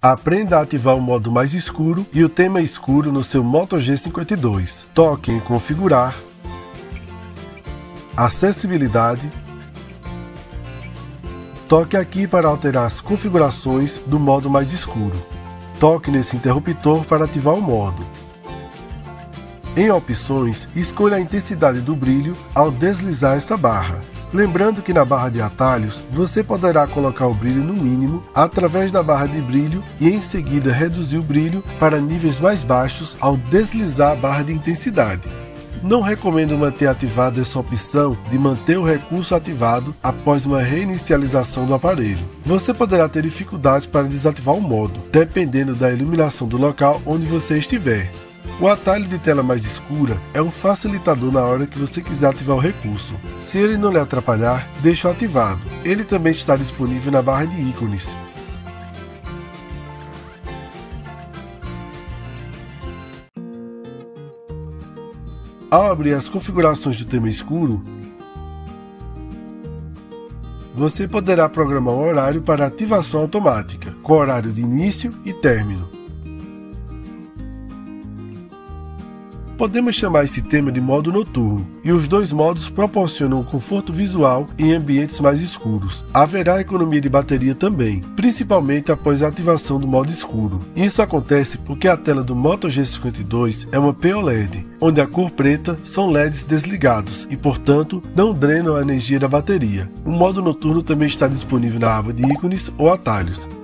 Aprenda a ativar o modo mais escuro e o tema escuro no seu Moto G52. Toque em configurar, acessibilidade. Toque aqui para alterar as configurações do modo mais escuro. Toque nesse interruptor para ativar o modo. Em opções, escolha a intensidade do brilho ao deslizar esta barra. Lembrando que na barra de atalhos, você poderá colocar o brilho no mínimo através da barra de brilho e em seguida reduzir o brilho para níveis mais baixos ao deslizar a barra de intensidade. Não recomendo manter ativada essa opção de manter o recurso ativado após uma reinicialização do aparelho. Você poderá ter dificuldades para desativar o modo, dependendo da iluminação do local onde você estiver. O atalho de tela mais escura é um facilitador na hora que você quiser ativar o recurso. Se ele não lhe atrapalhar, deixe-o ativado. Ele também está disponível na barra de ícones. Ao abrir as configurações do tema escuro, você poderá programar um horário para ativação automática, com horário de início e término. Podemos chamar esse tema de modo noturno, e os dois modos proporcionam um conforto visual em ambientes mais escuros. Haverá economia de bateria também, principalmente após a ativação do modo escuro. Isso acontece porque a tela do Moto G52 é uma POLED, onde a cor preta são LEDs desligados e, portanto, não drenam a energia da bateria. O modo noturno também está disponível na aba de ícones ou atalhos.